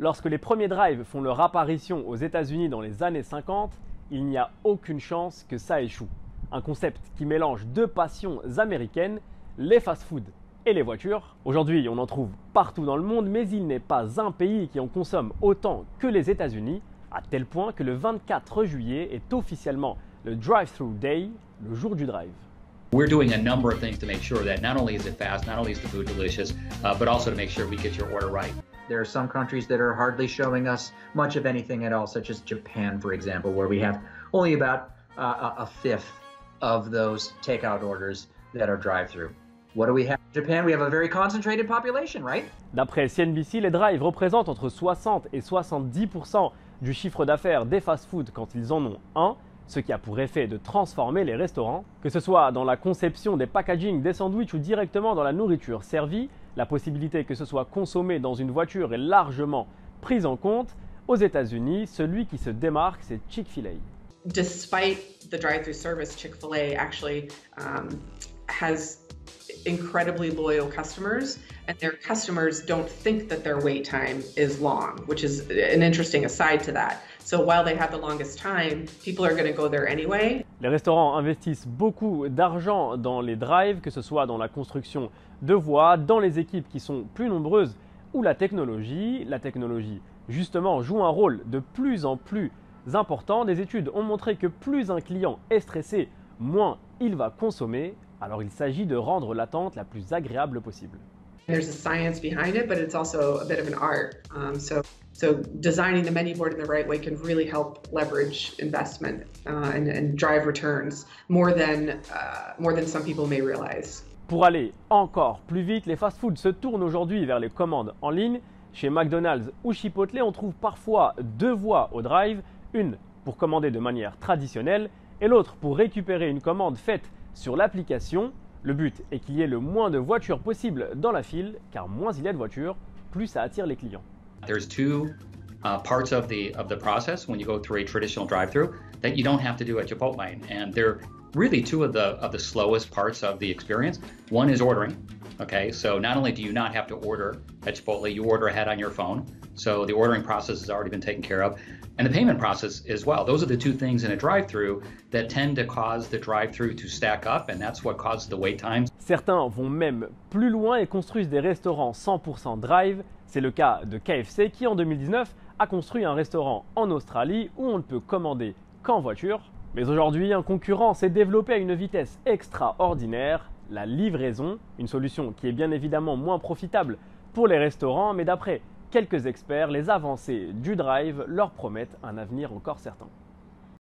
Lorsque les premiers drives font leur apparition aux États-Unis dans les années 50, il n'y a aucune chance que ça échoue. Un concept qui mélange deux passions américaines, les fast-food et les voitures. Aujourd'hui, on en trouve partout dans le monde, mais il n'est pas un pays qui en consomme autant que les États-Unis, à tel point que le 24 juillet est officiellement le Drive-Thru Day, le jour du drive. We're doing a number of things to make sure that not only is it fast, not only is the food delicious, but also to make sure we get your order right. There are some countries that are hardly showing us much of anything at all, such as Japan, for example, where we have only about a fifth of those takeout orders that are drive-through. What do we have in Japan? We have a very concentrated population, right? D'après CNBC, les drives représentent entre 60 et 70% du chiffre d'affaires des fast-foods quand ils en ont un, ce qui a pour effet de transformer les restaurants. Que ce soit dans la conception des packaging des sandwichs ou directement dans la nourriture servie, la possibilité que ce soit consommé dans une voiture est largement prise en compte. Aux États-Unis, celui qui se démarque, c'est Chick-fil-A. Despite the drive-through service, Chick-fil-A actually has incredibly loyal customers, and their customers don't think that their wait time is long, which is an interesting aside to that. So while they have the longest time, people are going to go there anyway. Les restaurants investissent beaucoup d'argent dans les drives, que ce soit dans la construction de voies, dans les équipes qui sont plus nombreuses ou la technologie. La technologie, justement, joue un rôle de plus en plus important. Des études ont montré que plus un client est stressé, moins il va consommer. Alors il s'agit de rendre l'attente la plus agréable possible. There's a science behind it, but it's also a bit of an art. So designing the menu board in the right way can really help leverage investment and drive returns more than some people may realize. Pour aller encore plus vite, les fast-foods se tournent aujourd'hui vers les commandes en ligne. Chez McDonald's ou Chipotle, on trouve parfois deux voies au drive, une pour commander de manière traditionnelle et l'autre pour récupérer une commande faite sur l'application. Le but est qu'il y ait le moins de voitures possible dans la file, car moins il y a de voitures, plus ça attire les clients. There's two parts of the process when you go through a traditional drive-through that you don't have to do at Chipotle, and they're really two of the slowest parts of the experience. One is ordering. Okay, so not only do you not have to order at Chipotle, you order ahead on your phone. So the ordering process has already been taken care of. And the payment process as well. Those are the two things in a drive-through that tend to cause the drive-through to stack up, and that's what causes the wait times. Certains vont même plus loin et construisent des restaurants 100% drive. C'est le cas de KFC qui, en 2019, a construit un restaurant en Australie où on ne peut commander qu'en voiture. Mais aujourd'hui, un concurrent s'est développé à une vitesse extraordinaire, la livraison, une solution qui est bien évidemment moins profitable pour les restaurants, mais d'après quelques experts, les avancées du drive leur promettent un avenir encore certain.